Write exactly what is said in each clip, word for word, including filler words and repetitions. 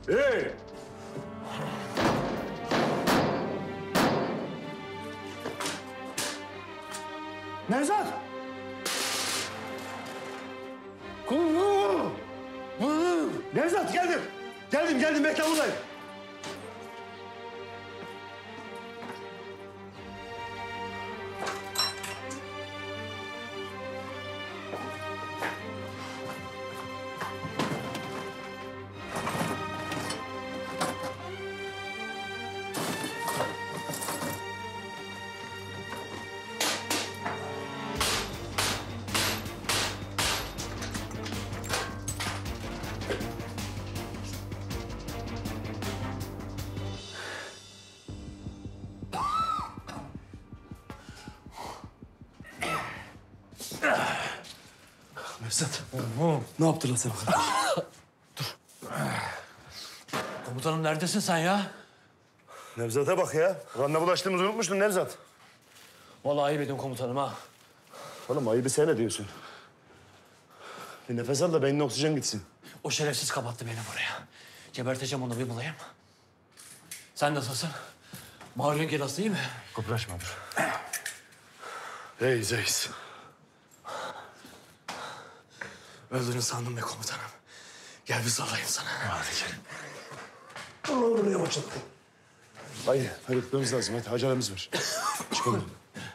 Hey! Nevzat! Kulu! Nevzat geldim. Geldim geldim bekle buradayım. Nevzat, ne yaptılar sana? Dur. Komutanım neredesin sen ya? Nevzat'a bak ya. Randevu bulaştığımızı unutmuştun Nevzat. Vallahi ayıp ediyorum komutanım ha. Oğlum ayıbı sen ne diyorsun? Bir nefes al da beynine oksijen gitsin. O şerefsiz kapattı beni buraya. Geberteceğim onu bir bulayım. Sen nasılsın? Mahallin kirası iyi mi? Kıpraşma dur. Hey Zeys. Öldüğünü sandım be komutanım. Gel bir sallayayım sana. Hadi gel. Allah'ım buraya başlattı. Haydi, hadi gitmemiz lazım. Hadi acelemiz var. Çıkalım.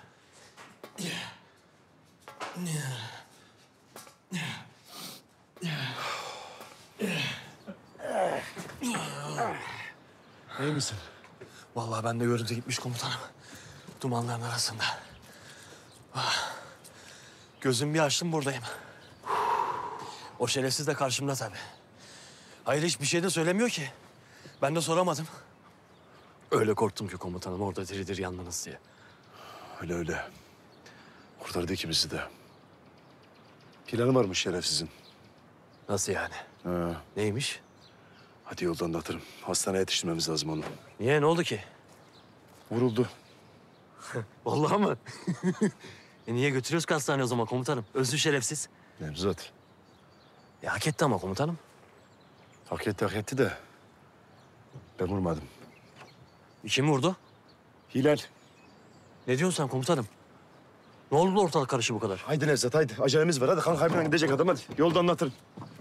İyi misin? Vallahi ben de görüntü gitmiş komutanım. Dumanların arasında. Ah. Gözüm bir açtım buradayım. O şerefsiz de karşımda tabii. Hayır hiçbir şey de söylemiyor ki. Ben de soramadım. Öyle korktum ki komutanım orada diri diri yandınız diye. Öyle öyle. Kurtardı ikimizi de. Planı varmış şerefsizin. Nasıl yani? Ha. Neymiş? Hadi yolda anlatırım. Hastaneye yetiştirmemiz lazım onu. Niye? Ne oldu ki? Vuruldu. Vallahi mı? e niye götürüyoruz ki hastaneye o zaman komutanım? Özlü şerefsiz. Nevzat. E hak etti ama komutanım. Hak etti hak etti de. Ben vurmadım. Kim vurdu? Hilal. Ne diyorsun sen komutanım? Ne oldu da ortalık karışı bu kadar? Haydi Nevzat haydi. Acelemiz var. Hadi kan kaybına gidecek adam hadi. Yolda anlatırım.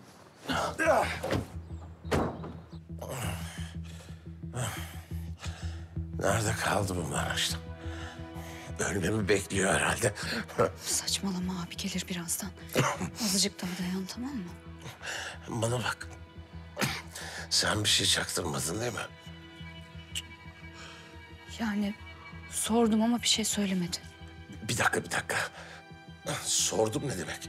Nerede kaldı bu Maraşlı? Ölmemi bekliyor herhalde. Saçmalama abi gelir birazdan. Azıcık daha dayan tamam mı? Bana bak. Sen bir şey çaktırmadın değil mi? Yani sordum ama bir şey söylemedi. Bir dakika, bir dakika. Sordum ne demek?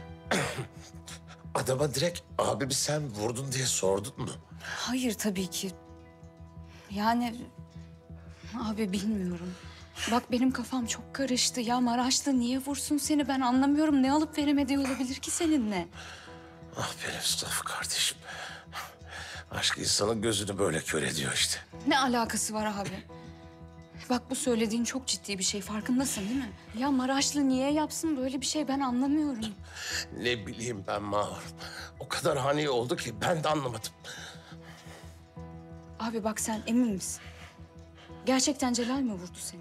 Adama direkt abimi sen vurdun diye sordun mu? Hayır tabii ki. Yani abi bilmiyorum. Bak benim kafam çok karıştı. Ya Maraşlı niye vursun seni ben anlamıyorum. Ne alıp veremediği olabilir ki seninle? Ah benim Mustafa kardeşim. Aşk insanın gözünü böyle kör ediyor işte. Ne alakası var abi? Bak bu söylediğin çok ciddi bir şey. Farkındasın değil mi? Ya Maraşlı niye yapsın böyle bir şey ben anlamıyorum. Ne bileyim ben Mahur. O kadar hani oldu ki ben de anlamadım. Abi bak sen emin misin? Gerçekten Celal mi vurdu seni?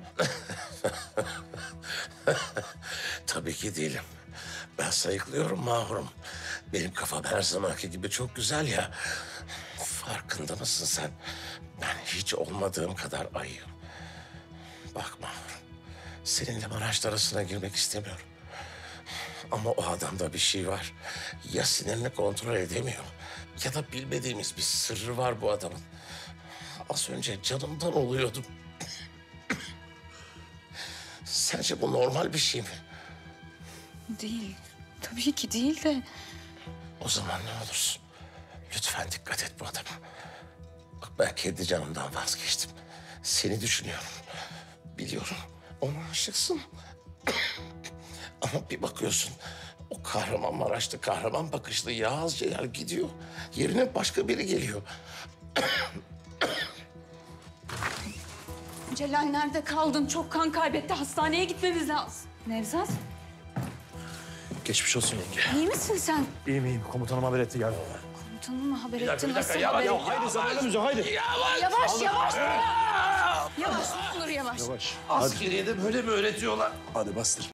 Tabii ki değilim. Ben sayıklıyorum Mahur'um. Benim kafam her zamanki gibi çok güzel ya. Farkında mısın sen? Ben hiç olmadığım kadar ayıyım. Bak Mahur, seninle Maraşlı arasına girmek istemiyorum. Ama o adamda bir şey var. Ya sinirini kontrol edemiyor ya da bilmediğimiz bir sırrı var bu adamın. Az önce canımdan oluyordum. Sence bu normal bir şey mi? Değil. Tabii ki değil de. O zaman ne olursun? Lütfen dikkat et bu adama. Bak ben kendi canımdan vazgeçtim. Seni düşünüyorum. Biliyorum ona aşıksın. Ama bir bakıyorsun o Kahramanmaraşlı kahraman bakışlı Yağız Celal gidiyor. Yerine başka biri geliyor. Celal nerede kaldın? Çok kan kaybetti. Hastaneye gitmemiz lazım. Nevzat, Geçmiş olsun yenge. iyi misin sen? İyiyim iyiyim. Komutanım haber etti geldi. komutanın mı haber Bir dakika, ettin? bir dakika. Nasıl Yavaş, haber ya, ettin? Haydi zamanımız yok haydi. Yavaş. Yavaş yavaş. Yavaş ne olur yavaş. Yavaş. Hadi, Askeriyede böyle mi öğretiyorlar? hadi bastır.